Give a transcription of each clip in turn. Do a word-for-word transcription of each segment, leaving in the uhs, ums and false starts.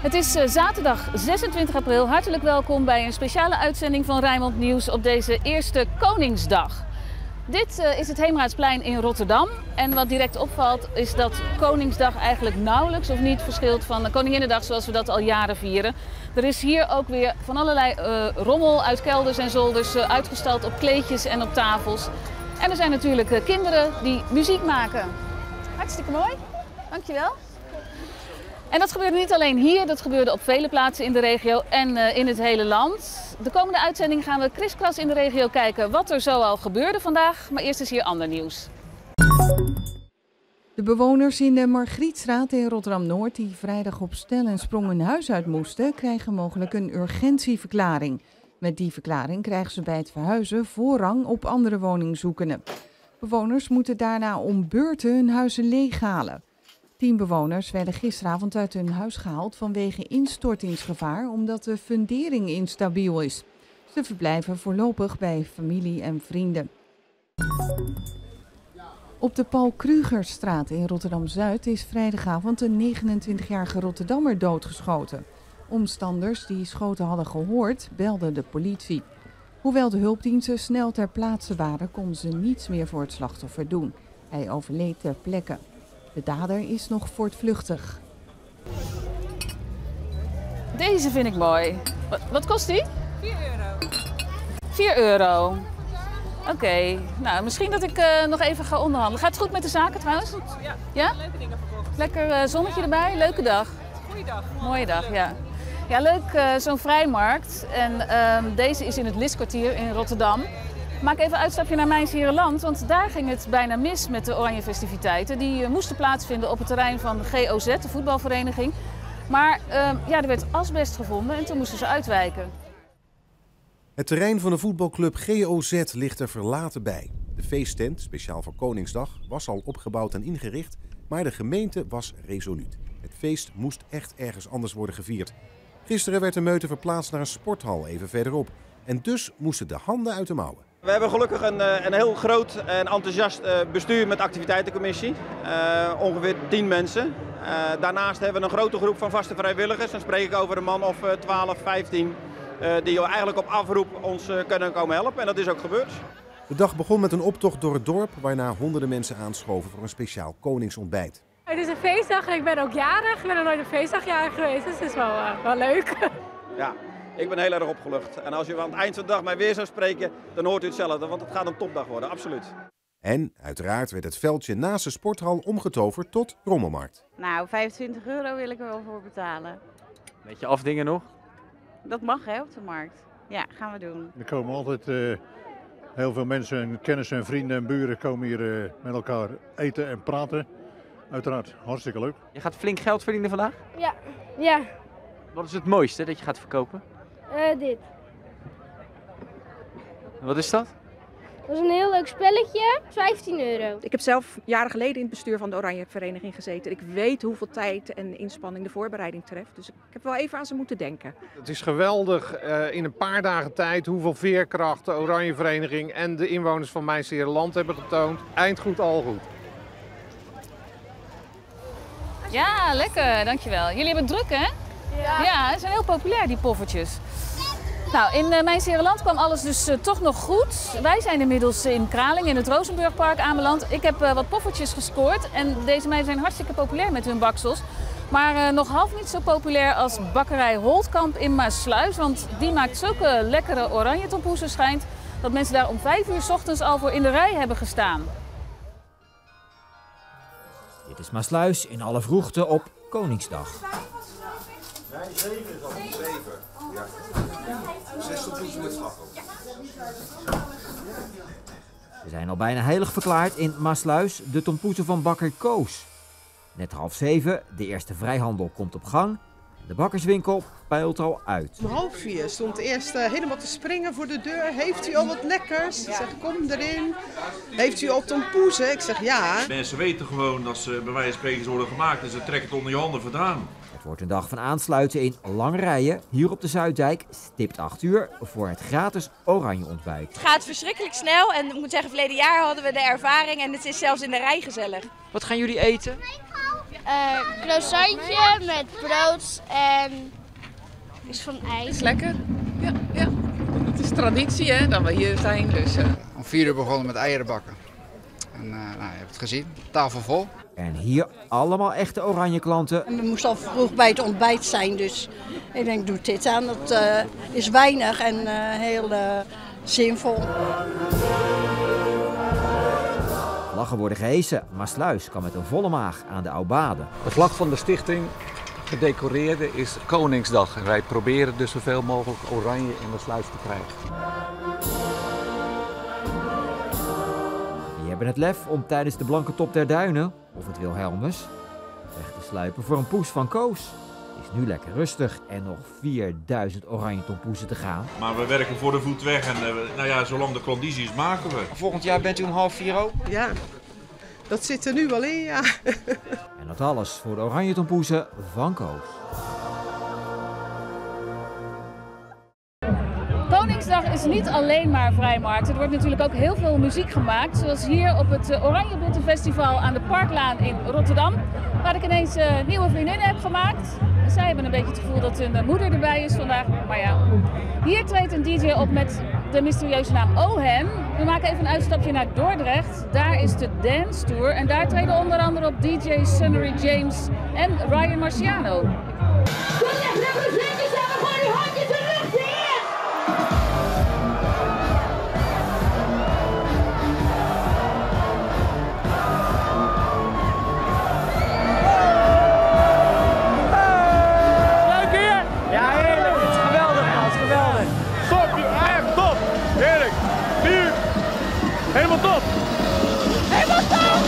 Het is zaterdag zesentwintig april. Hartelijk welkom bij een speciale uitzending van Rijnmond Nieuws op deze eerste Koningsdag. Dit uh, is het Heemraadsplein in Rotterdam. En wat direct opvalt is dat Koningsdag eigenlijk nauwelijks of niet verschilt van Koninginnedag zoals we dat al jaren vieren. Er is hier ook weer van allerlei uh, rommel uit kelders en zolders uh, uitgestald op kleedjes en op tafels. En er zijn natuurlijk uh, kinderen die muziek maken. Hartstikke mooi. Dankjewel. En dat gebeurde niet alleen hier, dat gebeurde op vele plaatsen in de regio en uh, in het hele land. De komende uitzending gaan we kriskras in de regio kijken wat er zoal gebeurde vandaag. Maar eerst is hier ander nieuws. De bewoners in de Margrietstraat in Rotterdam-Noord die vrijdag op stel en sprong hun huis uit moesten, krijgen mogelijk een urgentieverklaring. Met die verklaring krijgen ze bij het verhuizen voorrang op andere woningzoekenden. Bewoners moeten daarna om beurten hun huizen leeghalen. Tien bewoners werden gisteravond uit hun huis gehaald vanwege instortingsgevaar omdat de fundering instabiel is. Ze verblijven voorlopig bij familie en vrienden. Op de Paul Krugerstraat in Rotterdam-Zuid is vrijdagavond een negenentwintigjarige Rotterdammer doodgeschoten. Omstanders die schoten hadden gehoord, belden de politie. Hoewel de hulpdiensten snel ter plaatse waren, konden ze niets meer voor het slachtoffer doen. Hij overleed ter plekke. De dader is nog voortvluchtig. Deze vind ik mooi. Wat, wat kost die? vier euro. vier euro. Oké, okay. Nou misschien dat ik uh, nog even ga onderhandelen. Gaat het goed met de zaken trouwens? Goed, ja. Ja? Leuke dingen verkocht. Lekker uh, zonnetje erbij, leuke dag. Goeiedag. Mooie dag, ja. Ja, leuk uh, zo'n vrijmarkt. En uh, deze is in het Liskwartier in Rotterdam. Maak even een uitstapje naar Mijns-Herenland, want daar ging het bijna mis met de Oranje festiviteiten. Die uh, moesten plaatsvinden op het terrein van G O Z, de voetbalvereniging. Maar uh, ja, er werd asbest gevonden en toen moesten ze uitwijken. Het terrein van de voetbalclub G O Z ligt er verlaten bij. De feesttent, speciaal voor Koningsdag, was al opgebouwd en ingericht, maar de gemeente was resoluut. Het feest moest echt ergens anders worden gevierd. Gisteren werd de meute verplaatst naar een sporthal even verderop. En dus moesten de handen uit de mouwen. We hebben gelukkig een, een heel groot en enthousiast bestuur met activiteitencommissie. Uh, ongeveer tien mensen. Uh, daarnaast hebben we een grote groep van vaste vrijwilligers. Dan spreek ik over een man of twaalf, vijftien. Uh, die eigenlijk op afroep ons uh, kunnen komen helpen. En dat is ook gebeurd. De dag begon met een optocht door het dorp, waarna honderden mensen aanschoven voor een speciaal koningsontbijt. Het is een feestdag en ik ben ook jarig. Ik ben nog nooit een feestdagjarig geweest, dus het is wel, uh, wel leuk. Ja, ik ben heel erg opgelucht. En als u aan het eind van de dag mij weer zou spreken, dan hoort u hetzelfde. Want het gaat een topdag worden, absoluut. En uiteraard werd het veldje naast de sporthal omgetoverd tot rommelmarkt. Nou, vijfentwintig euro wil ik er wel voor betalen. Beetje afdingen nog? Dat mag hè, op de markt. Ja, gaan we doen. Er komen altijd uh, heel veel mensen, kennissen en vrienden en buren komen hier uh, met elkaar eten en praten. Uiteraard, hartstikke leuk. Je gaat flink geld verdienen vandaag? Ja, ja. Wat is het mooiste dat je gaat verkopen? Uh, dit. Wat is dat? Dat is een heel leuk spelletje, vijftien euro. Ik heb zelf jaren geleden in het bestuur van de Oranje Vereniging gezeten. Ik weet hoeveel tijd en inspanning de voorbereiding treft. Dus ik heb wel even aan ze moeten denken. Het is geweldig uh, in een paar dagen tijd hoeveel veerkracht de Oranje Vereniging en de inwoners van Mijns-Herenland hebben getoond. Eind goed, al goed. Ja, lekker, dankjewel. Jullie hebben het druk hè? Ja. Ja, ze zijn heel populair die poffertjes. Nou, in uh, Mijns-Herenland kwam alles dus uh, toch nog goed. Wij zijn inmiddels in Kraling in het Rozenburgpark aanbeland. Ik heb uh, wat poffertjes gescoord en deze meiden zijn hartstikke populair met hun baksels. Maar uh, nog half niet zo populair als bakkerij Holtkamp in Maassluis. Want die maakt zulke lekkere oranje tompoesen schijnt dat mensen daar om vijf uur 's ochtends al voor in de rij hebben gestaan. Dit is Maassluis in alle vroegte op Koningsdag. Nee, zeven is al zeven. Ja. Zes tompoesen met slagroom. We zijn al bijna heilig verklaard in Maassluis, de tompoesen van bakker Koos. Net half zeven, de eerste vrijhandel komt op gang. De bakkerswinkel peilt al uit. Om half vier stond eerst uh, helemaal te springen voor de deur. Heeft u al wat lekkers? Ik zeg, kom erin. Heeft u al tompoesen? Ik zeg, ja. Mensen weten gewoon dat ze bij wijze van spreken worden gemaakt en ze trekken het onder je handen vandaan. Het wordt een dag van aansluiten in lange rijen hier op de Zuiddijk. Stipt acht uur voor het gratis oranje ontbijt. Het gaat verschrikkelijk snel en ik moet zeggen, verleden jaar hadden we de ervaring en het is zelfs in de rij gezellig. Wat gaan jullie eten? Uh, croissantje met brood en is van ijs. Lekker. Ja, ja. Het is traditie hè, dat we hier zijn. Dus, uh... Om vier uur begonnen met eieren bakken. En uh, nou, je hebt het gezien, tafel vol. En hier allemaal echte oranje klanten. En we moesten al vroeg bij het ontbijt zijn, dus ik denk doe dit aan. Dat uh, is weinig en uh, heel uh, zinvol. Vlaggen worden gehesen, maar Sluis kan met een volle maag aan de Oudbade. De vlag van de stichting, gedecoreerde, is Koningsdag. En wij proberen dus zoveel mogelijk oranje in de Sluis te krijgen. Die hebben het lef om tijdens de Blanke Top der Duinen, of het Wilhelmus, weg te sluipen voor een poes van Koos. Het is nu lekker rustig en nog vierduizend oranje tompoezen te gaan. Maar we werken voor de voet weg en uh, nou ja, zolang de conditie is maken we. Volgend jaar bent u om half vier open? Ja, dat zit er nu wel in, ja. En dat alles voor de oranje tompoezen van Koos. Koningsdag is niet alleen maar vrijmarkt. Er wordt natuurlijk ook heel veel muziek gemaakt. Zoals hier op het Oranje Boete Festival aan de Parklaan in Rotterdam. Waar ik ineens uh, nieuwe vriendinnen heb gemaakt. Zij hebben een beetje het gevoel dat hun moeder erbij is vandaag. Maar ja, hier treedt een D J op met de mysterieuze naam Ohem. We maken even een uitstapje naar Dordrecht. Daar is de Dance Tour. En daar treden onder andere op D J Sunnery James en Ryan Marciano. Helemaal top! Helemaal top!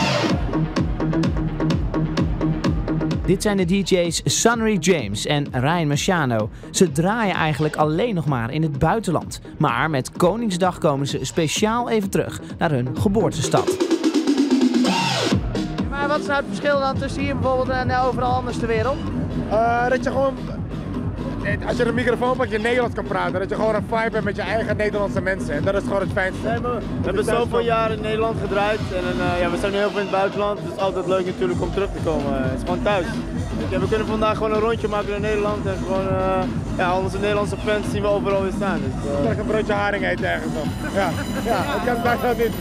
Dit zijn de D J's Sunnery James en Ryan Marciano. Ze draaien eigenlijk alleen nog maar in het buitenland. Maar met Koningsdag komen ze speciaal even terug naar hun geboortestad. Maar wat is nou het verschil dan tussen hier bijvoorbeeld en overal anders ter wereld? Uh, dat je gewoon, als je een microfoon pakt, je Nederlands kan praten. Dat je gewoon een vibe hebt met je eigen Nederlandse mensen. En dat is gewoon het fijnste. Nee, we hebben zoveel jaren in Nederland gedraaid. En uh, ja, we zijn nu heel veel in het buitenland. Het is altijd leuk natuurlijk om terug te komen. Uh, het is gewoon thuis. Ja, we kunnen vandaag gewoon een rondje maken in Nederland. En gewoon, uh, ja, onze Nederlandse fans zien we overal weer staan. Dus, uh... ik een broodje haring eten ergens dan. Ja, ja, dat kan bijna niet.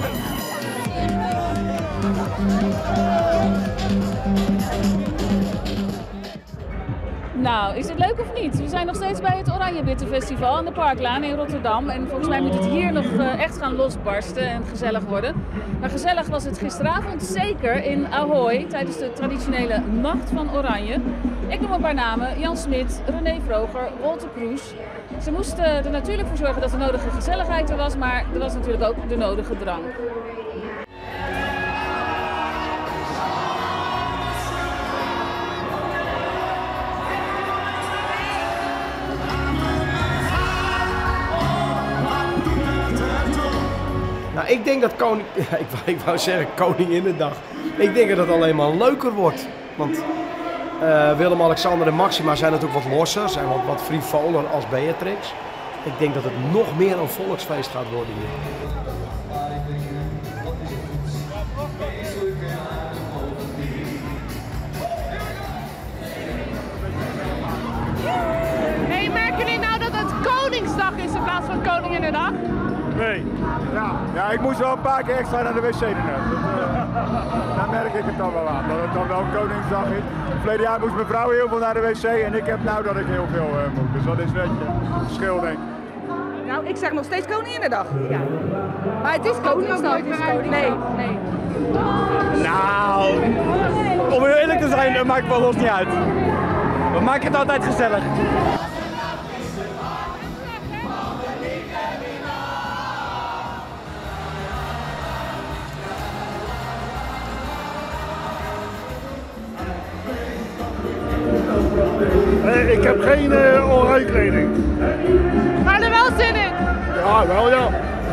Nou, is het leuk of niet? We zijn nog steeds bij het Oranje Bitter Festival aan de Parklaan in Rotterdam. En volgens mij moet het hier nog uh, echt gaan losbarsten en gezellig worden. Maar gezellig was het gisteravond zeker in Ahoy tijdens de traditionele Nacht van Oranje. Ik noem een paar namen: Jan Smit, René Vroger, Wolter Kroes. Ze moesten er natuurlijk voor zorgen dat de nodige gezelligheid er was, maar er was natuurlijk ook de nodige drank. Nou, ik denk dat koning... Ja, ik, wou, ik wou zeggen Koninginnedag. Ik denk dat het alleen maar leuker wordt. Want uh, Willem-Alexander en Maxima zijn natuurlijk wat losser, zijn wat, wat frivoler als Beatrix. Ik denk dat het nog meer een volksfeest gaat worden hier. Hey, merken jullie nou dat het Koningsdag is in plaats van Koninginnedag? Nee. Ja, ja, ik moest wel een paar keer extra naar de wc doen. Uh, dan merk ik het dan wel aan, dat het dan wel Koningsdag is. Verleden jaar moest mijn vrouw heel veel naar de wc en ik heb nou dat ik heel veel uh, moet. Dus dat is net een verschil, denk ik. Nou, ik zeg nog steeds Koninginnedag. Ja. Maar het is Koningsdag. Het is Koningsdag. Nee, nee. Nou, om heel eerlijk te zijn, dat maakt wel ons niet uit. We maken het altijd gezellig. Nee, ik heb geen uh, oranje kleding. Maar er wel zin in? Ja, wel ja.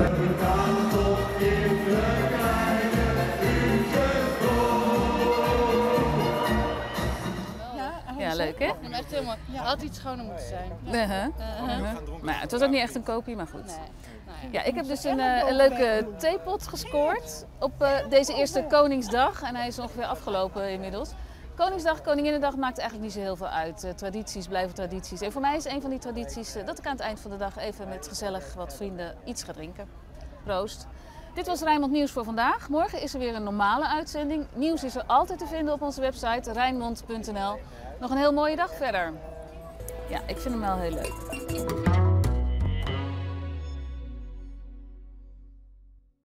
Ja, leuk hè? Ja, echt helemaal, ja. Had iets schoner moeten zijn. Ja. Uh-huh. Uh-huh. Maar ja, het was ook niet echt een kopie, maar goed. Nee. Ja, ik heb dus een, uh, een leuke theepot gescoord op uh, deze eerste Koningsdag. En hij is ongeveer afgelopen inmiddels. Koningsdag, Koninginnedag maakt eigenlijk niet zo heel veel uit. Uh, tradities blijven tradities. En voor mij is een van die tradities uh, dat ik aan het eind van de dag even met gezellig wat vrienden iets ga drinken. Proost. Dit was Rijnmond Nieuws voor vandaag. Morgen is er weer een normale uitzending. Nieuws is er altijd te vinden op onze website rijnmond punt n l. Nog een heel mooie dag verder. Ja, ik vind hem wel heel leuk.